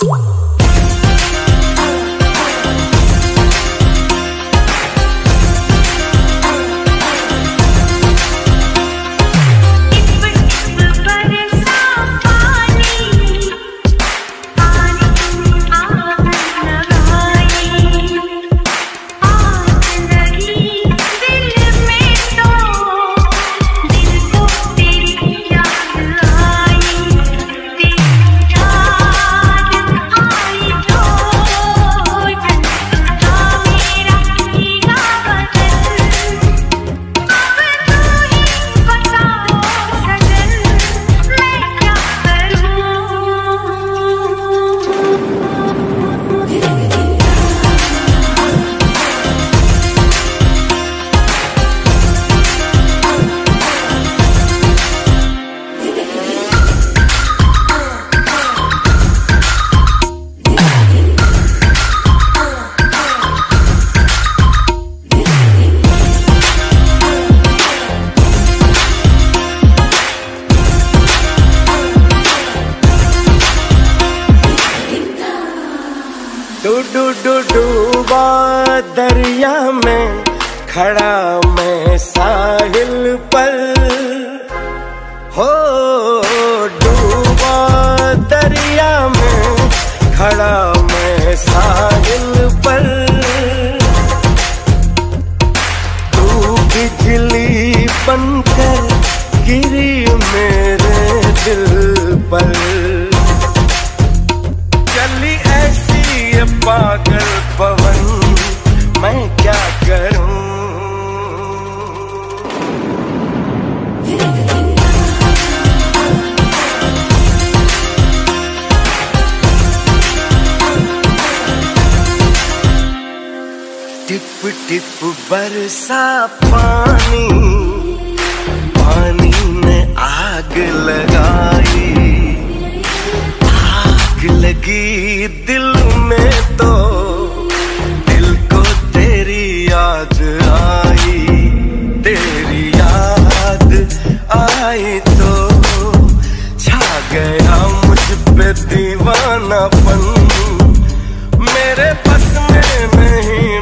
डूबा दरिया में खड़ा मैं साहिल पर, हो डूबा दरिया में खड़ा मैं साहिल पर। तू बिजली बनकर गिरी मेरे दिल पर, चली ऐसी ये पागल पवन मैं क्या करूं। टिप टिप बरसा पानी, पानी ने आग लगाई, आग लगी दिल में तो दिल को तेरी याद आई, तेरी याद आई तो छा गया मुझ पे दीवानापन, मेरे बस में नहीं